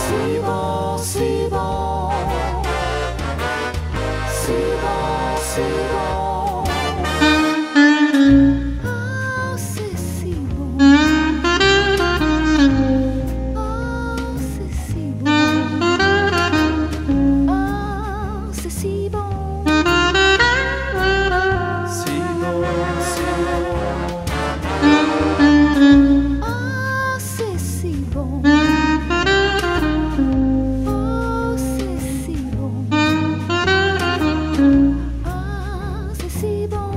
C'est bon, c'est bon. C'est bon, c'est bon. Oh, c'est si bon. Oh, c'est si bon. Oh, c'est si bon. Si bon, si bon. Oh, c'est si bon. Oh, c'est si bon. Oh, c'est si bon.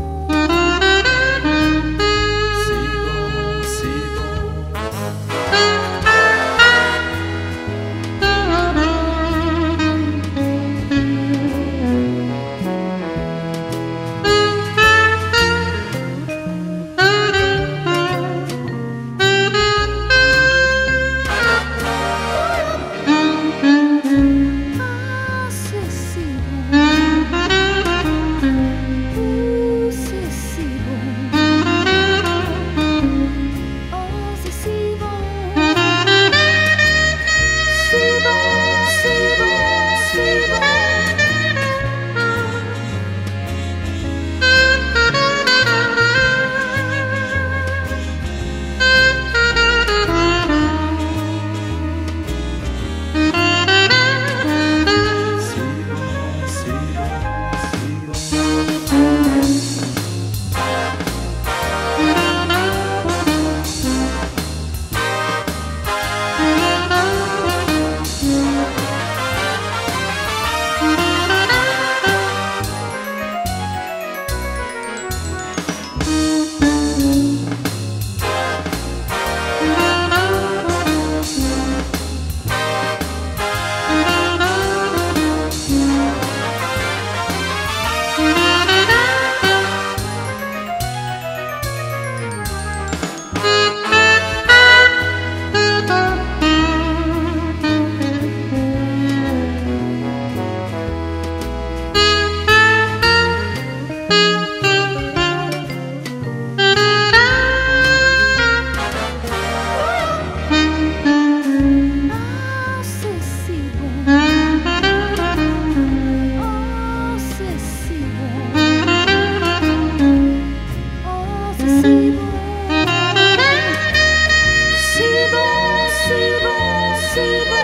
Si bon, si bon. Ah, c'est si bon. Ouh, c'est si bon. Oh, c'est si bon. C'est bon, c'est bon, c'est bon. Si bon, si bon, si bon. Ah, c'est si bon. Oh, c'est si bon. Oh, c'est si bon. C'est bon, c'est bon, c'est bon.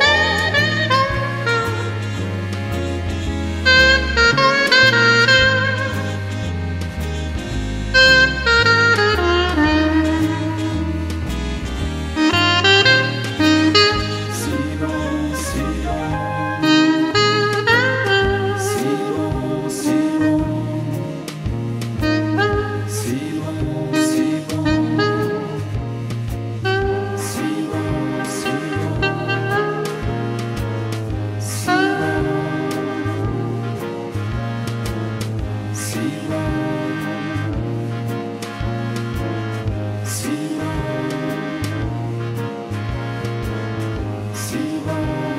Si bon, si bon. Si bon, si bon. Si bon, si bon. Si bon, si bon. Si bon. Si bon. Si bon. Si bon.